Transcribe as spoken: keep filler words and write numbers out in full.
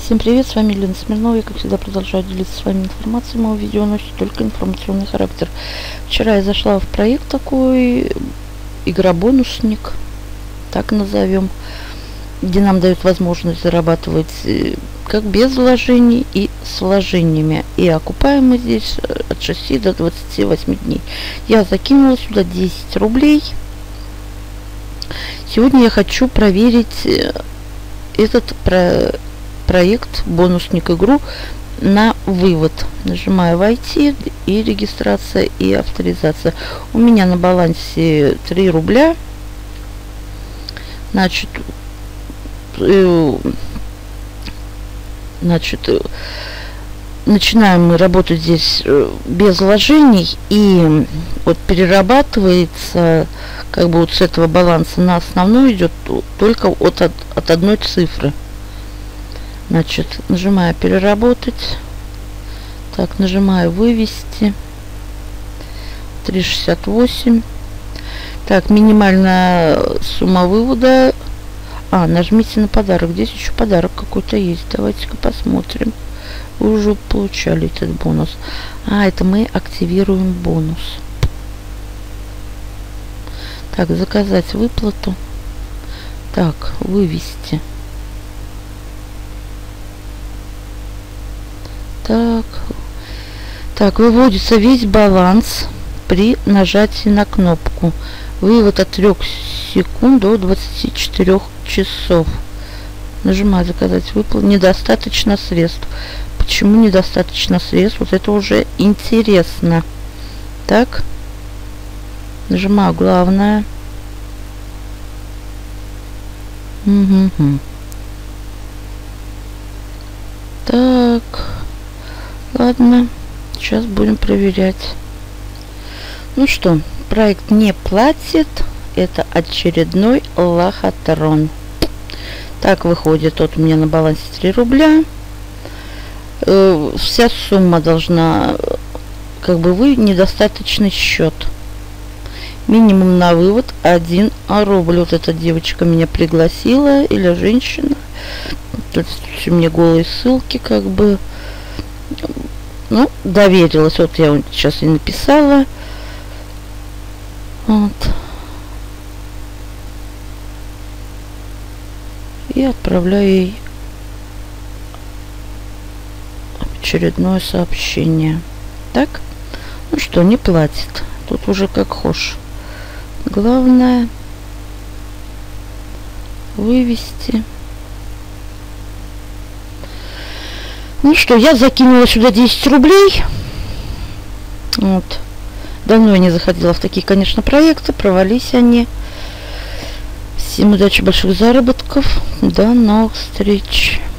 Всем привет, с вами Елена Смирнова. Я, как всегда, продолжаю делиться с вами информацией. Моего видео носит только информационный характер. Вчера я зашла в проект такой, игра-бонусник, так назовем, где нам дают возможность зарабатывать как без вложений и с вложениями. И окупаем мы здесь от шести до двадцати восьми дней. Я закинула сюда десять рублей. Сегодня я хочу проверить этот про проект бонусник игру на вывод. Нажимаю войти, и регистрация, и авторизация. У меня на балансе три рубля. Значит, э, значит э, начинаем мы работать здесь э, без вложений, и вот перерабатывается как бы вот с этого баланса на основной идет только от, от, от одной цифры. Значит, нажимаю переработать. Так, нажимаю вывести. три шестьдесят восемь. Так, минимальная сумма вывода. А, нажмите на подарок. Здесь еще подарок какой-то есть. Давайте-ка посмотрим. Вы уже получали этот бонус. А, это мы активируем бонус. Так, заказать выплату. Так, вывести. Так, так, выводится весь баланс при нажатии на кнопку. Вывод от трёх секунд до двадцати четырёх часов. Нажимаю заказать выплату. Недостаточно средств. Почему недостаточно средств? Вот это уже интересно. Так, нажимаю главное. Угу. Так. Ладно, сейчас будем проверять. Ну что, проект не платит. Это очередной лохотрон. Так выходит, вот у меня на балансе три рубля. Э, вся сумма должна, как бы вы, недостаточный счет. Минимум на вывод один рубль. Вот эта девочка меня пригласила, или женщина. Тут мне голые ссылки, как бы. Ну, доверилась. Вот я вот сейчас и написала. Вот. И отправляю ей очередное сообщение. Так. Ну что, не платит. Тут уже как хошь. Главное вывести. Ну что, я закинула сюда десять рублей. Вот. Давно я не заходила в такие, конечно, проекты. Провались они. Всем удачи, больших заработков. До новых встреч.